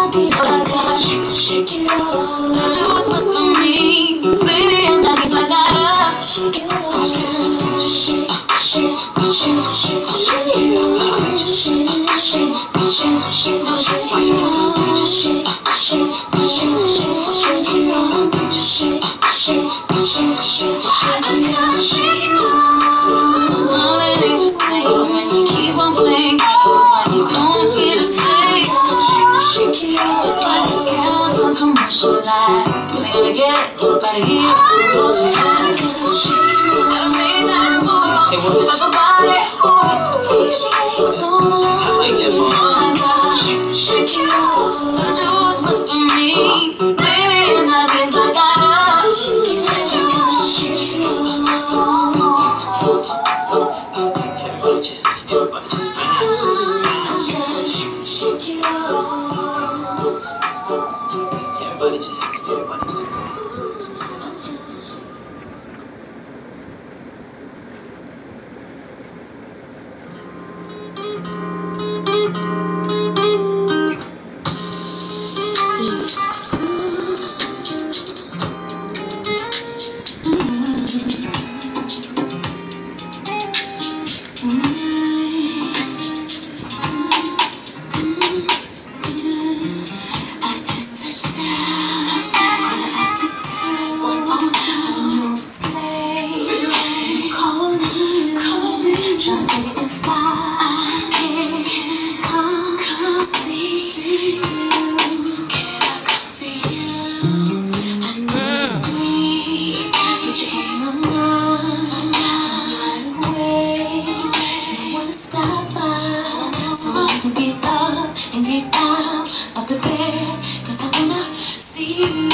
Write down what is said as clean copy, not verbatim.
Shake it off. Do what's for me, baby, and I guess I gotta shake it off. Shake, shake, shake, shake, shake it off. Shake, shake, shake, shake, shake it off. Shake, shake, shake, shake, shake it off. Shake, shake, shake, shake, shake it off. Shake it off. All I need to say when you keep on playing, like you don't want me to say. Shake it off. Just like a cat on a commercial light. Really gotta get it up out of here. Close your eyes. Shake it off. I made that move. Like a body whore. So long. Shake it off. Do what's for me, baby, and that means I gotta shake it off. Shake it Get up and get out of the bed, 'cause I wanna see you.